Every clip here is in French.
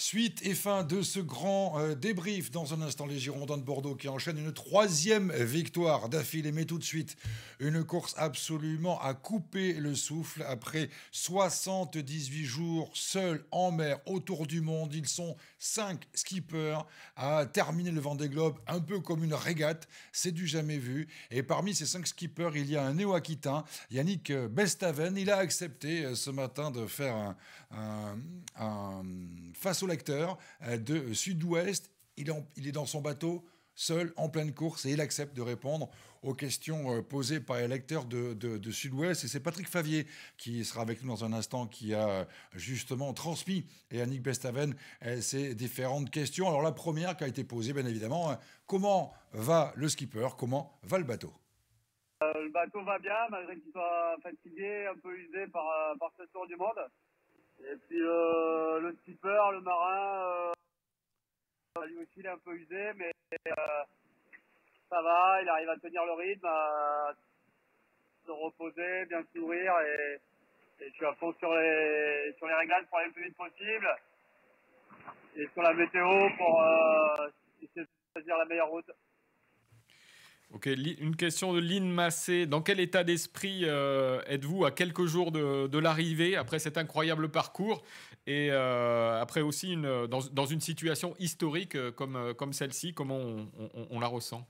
Suite et fin de ce grand débrief. Dans un instant, les Girondins de Bordeaux qui enchaînent une troisième victoire d'affilée. Mais tout de suite, une course absolument à couper le souffle. Après 78 jours seuls en mer autour du monde, ils sont 5 skippers à terminer le Vendée Globe un peu comme une régate. C'est du jamais vu. Et parmi ces 5 skippers, il y a un néo-aquitain, Yannick Bestaven. Il a accepté ce matin de faire un face au lecteur de Sud-Ouest. Il est dans son bateau, seul, en pleine course, et il accepte de répondre aux questions posées par les lecteurs de Sud-Ouest. Et c'est Patrick Favier qui sera avec nous dans un instant, qui a justement transmis à Yannick Bestaven ces différentes questions. Alors la première qui a été posée, bien évidemment, comment va le skipper, comment va le bateau? Le bateau va bien, malgré qu'il soit fatigué, un peu usé par ce tour du monde. Et puis le skipper, le marin, lui aussi il est un peu usé, mais ça va, il arrive à tenir le rythme, à se reposer, bien sourire, et je suis à fond sur les réglages pour aller le plus vite possible, et sur la météo pour essayer de choisir la meilleure route. Ok, une question de Lynn Massé. Dans quel état d'esprit êtes-vous à quelques jours de l'arrivée, après cet incroyable parcours, et après aussi dans une situation historique comme celle-ci, comment on la ressent?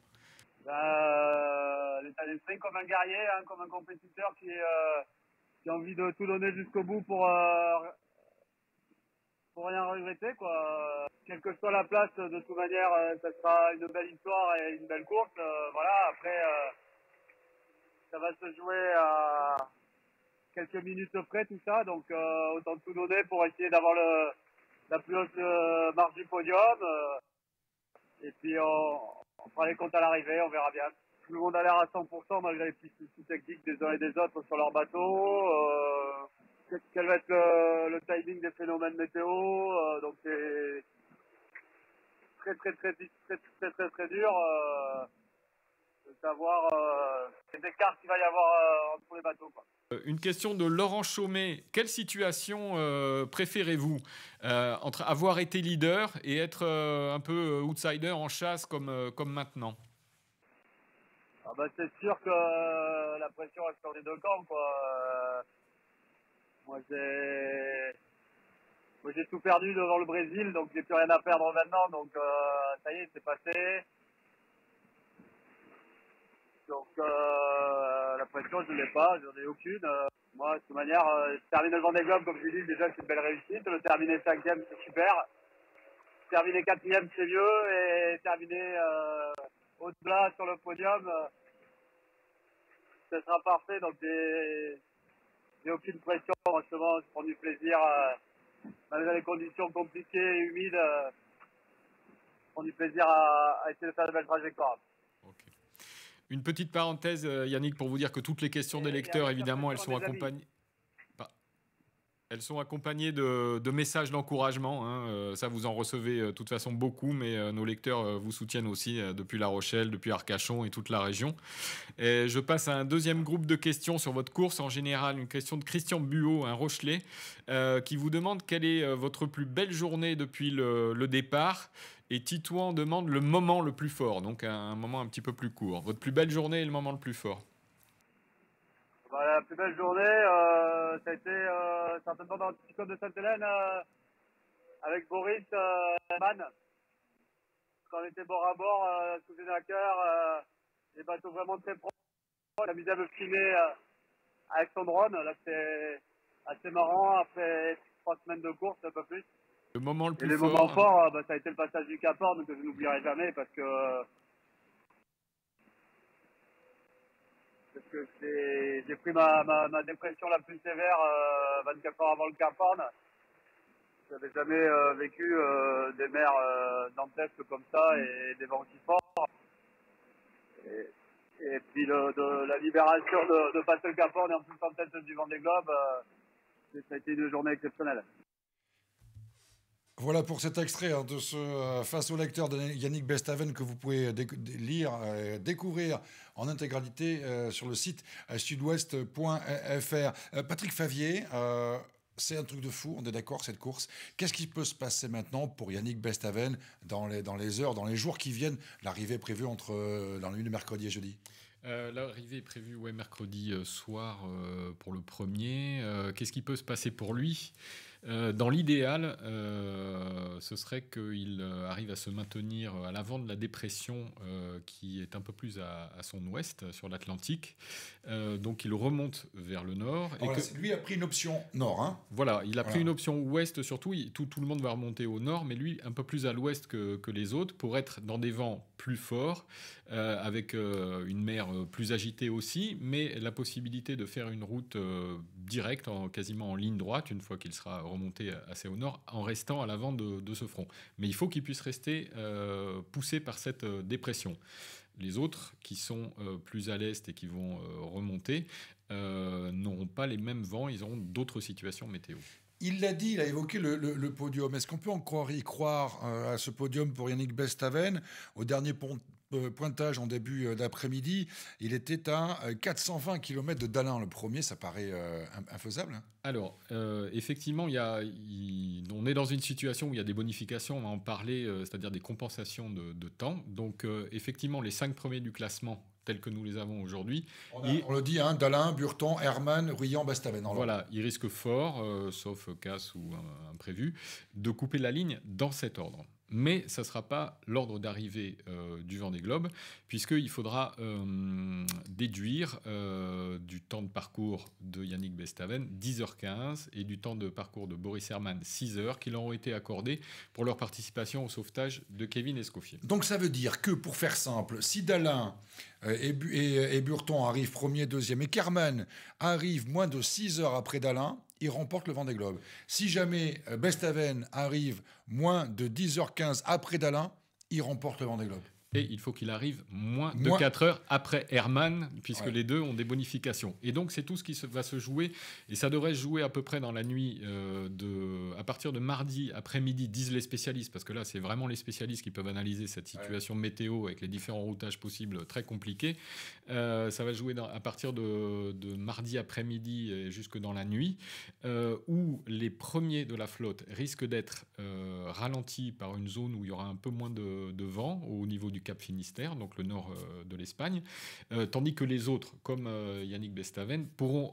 L'état d'esprit comme un guerrier, hein, comme un compétiteur qui a envie de tout donner jusqu'au bout pour rien regretter, quoi. Quelle que soit la place, de toute manière, ça sera une belle histoire et une belle course. Voilà, après, ça va se jouer à quelques minutes près, tout ça. Donc, autant tout donner pour essayer d'avoir la plus haute marge du podium. Et puis, on fera les comptes à l'arrivée, on verra bien. Tout le monde a l'air à 100% malgré les petits soucis techniques des uns et des autres sur leur bateau. Quel va être le timing des phénomènes météo, donc c'est très dur de savoir les écarts qu'il va y avoir entre les bateaux, quoi. Une question de Laurent Chaumet. Quelle situation préférez-vous entre avoir été leader et être un peu outsider en chasse comme maintenant? Ah bah, c'est sûr que la pression reste sur les deux camps, quoi. Moi j'ai tout perdu devant le Brésil, donc j'ai plus rien à perdre maintenant, donc ça y est, c'est passé. Donc la pression, je ne l'ai pas, j'en ai aucune. Moi, de toute manière, terminer le Vendée Globe, comme je dis, déjà c'est une belle réussite. Le terminer 5e, c'est super. Terminer 4e, c'est mieux. Et terminer au-delà sur le podium, ce sera parfait. Donc j'ai aucune pression. Franchement, je prends du plaisir. Malgré les conditions compliquées et humides, je prends du plaisir à essayer de faire de belles trajectoires. Okay. Une petite parenthèse, Yannick, pour vous dire que toutes les questions des lecteurs, évidemment, elles sont accompagnées. Elles sont accompagnées de messages d'encouragement. Hein. Ça, vous en recevez de toute façon beaucoup, mais nos lecteurs vous soutiennent aussi depuis La Rochelle, depuis Arcachon et toute la région. Et je passe à un deuxième groupe de questions sur votre course. En général, une question de Christian Buot, un Rochelais, qui vous demande quelle est votre plus belle journée depuis le départ. Et Titouan demande le moment le plus fort, donc un moment un petit peu plus court. Votre plus belle journée et le moment le plus fort? Bah, la plus belle journée, ça a été certainement dans le petit côte de Sainte-Hélène avec Boris Mann. Quand on était bord à bord, sous une cœur, des bateaux vraiment très proches. On a mis à me filmer avec son drone. Là, c'était assez marrant après 3 semaines de course, un peu plus. Le moment le plus et les fort, moments forts, ça a été le passage du Cap Horn que je n'oublierai jamais parce que j'ai pris ma dépression la plus sévère 24 heures avant le Cap Horn. Je n'avais jamais vécu des mers dantesques comme ça et des vents aussi forts. Et puis la libération de passer le Cap Horn et en plus en tête du Vendée Globe, ça a été une journée exceptionnelle. Voilà pour cet extrait de ce face au lecteur de Yannick Bestaven que vous pouvez lire, découvrir en intégralité sur le site sudouest.fr. Patrick Favier, C'est un truc de fou, on est d'accord, cette course. Qu'est-ce qui peut se passer maintenant pour Yannick Bestaven dans les heures, dans les jours qui viennent? L'arrivée est prévue dans la nuit de mercredi et jeudi. L'arrivée est prévue mercredi soir pour le premier. Qu'est-ce qui peut se passer pour lui? Dans l'idéal, ce serait qu'il arrive à se maintenir à l'avant de la dépression qui est un peu plus à son ouest, sur l'Atlantique. Donc il remonte vers le nord. Lui a pris une option nord. Hein. Voilà, il a pris une option ouest surtout. Tout le monde va remonter au nord, mais lui un peu plus à l'ouest que les autres pour être dans des vents plus forts, avec une mer plus agitée aussi, mais la possibilité de faire une route directe, quasiment en ligne droite, une fois qu'il sera remonté assez au nord, en restant à l'avant de ce front. Mais il faut qu'il puisse rester poussé par cette dépression. Les autres, qui sont plus à l'est et qui vont remonter, n'auront pas les mêmes vents, ils auront d'autres situations météo. Il l'a dit, il a évoqué le podium. Est-ce qu'on peut encore y croire à ce podium pour Yannick Bestaven? Au dernier pointage en début d'après-midi, il était à 420 km de Dallin. Le premier, ça paraît infaisable. Hein. Alors, effectivement, on est dans une situation où il y a des bonifications, on va en parler, c'est-à-dire des compensations de temps. Donc, effectivement, les 5 premiers du classement, tels que nous les avons aujourd'hui. On le dit, hein, Dallin, Burton, Herman, Ruyan, Bestaven. Voilà, ils risquent fort, sauf casse ou imprévu, de couper la ligne dans cet ordre. Mais ça ne sera pas l'ordre d'arrivée du Vendée Globe, puisqu'il faudra déduire du temps de parcours de Yannick Bestaven, 10h15, et du temps de parcours de Boris Herman, 6h, qui leur ont été accordés pour leur participation au sauvetage de Kevin Escoffier. Donc ça veut dire que, pour faire simple, si Dallin et Burton arrivent premier, deuxième, et qu'Herman arrive moins de 6 heures après Dallin, il remporte le Vendée Globe. Si jamais Bestaven arrive moins de 10h15 après Dallin, il remporte le Vendée Globe. Et il faut qu'il arrive moins de 4 heures après Herman, puisque les deux ont des bonifications. Et donc, c'est tout ce qui va se jouer. Et ça devrait se jouer à peu près dans la nuit, à partir de mardi après-midi, disent les spécialistes, parce que là, c'est vraiment les spécialistes qui peuvent analyser cette situation météo avec les différents routages possibles, très compliqués. Ça va jouer à partir de mardi après-midi et jusque dans la nuit, où les premiers de la flotte risquent d'être ralentis par une zone où il y aura un peu moins de vent au niveau du Cap Finistère, donc le nord de l'Espagne, tandis que les autres, comme Yannick Bestaven, pourront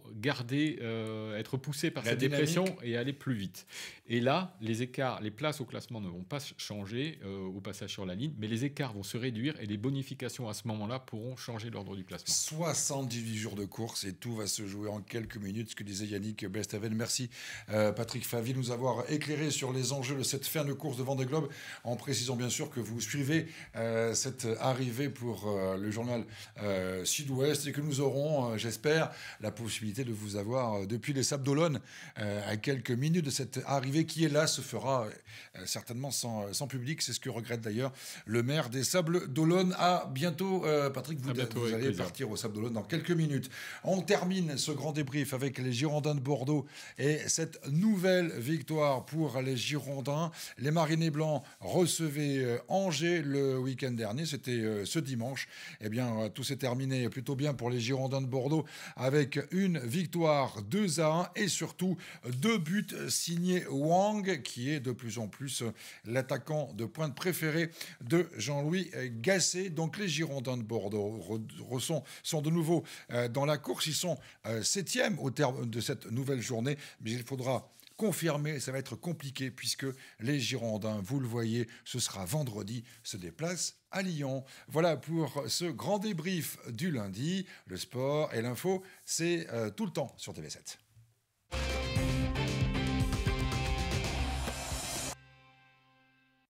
être poussés par cette dépression et aller plus vite. Et là, les places au classement ne vont pas changer au passage sur la ligne, mais les écarts vont se réduire et les bonifications à ce moment-là pourront changer l'ordre du classement. 78 jours de course et tout va se jouer en quelques minutes, ce que disait Yannick Bestaven. Merci Patrick Favy de nous avoir éclairé sur les enjeux de cette fin de course de Vendée Globe, en précisant bien sûr que vous suivez cette arrivée pour le journal Sud-Ouest et que nous aurons, j'espère, la possibilité de vous avoir depuis les Sables d'Olonne à quelques minutes de cette arrivée qui, hélas, se fera certainement sans public. C'est ce que regrette d'ailleurs le maire des Sables d'Olonne. À bientôt, Patrick, vous allez partir aux Sables d'Olonne dans quelques minutes. On termine ce grand débrief avec les Girondins de Bordeaux et cette nouvelle victoire pour les Girondins. Les Marinés Blancs recevaient Angers le week-end dernier, c'était ce dimanche. Eh bien, tout s'est terminé plutôt bien pour les Girondins de Bordeaux avec une victoire 2-1 et surtout 2 buts signés Wang, qui est de plus en plus l'attaquant de pointe préféré de Jean-Louis Gasset. Donc les Girondins de Bordeaux sont de nouveau dans la course. Ils sont 7e au terme de cette nouvelle journée, mais il faudra confirmé, ça va être compliqué puisque les Girondins, vous le voyez, ce sera vendredi, se déplacent à Lyon. Voilà pour ce grand débrief du lundi. Le sport et l'info, c'est tout le temps sur TV7.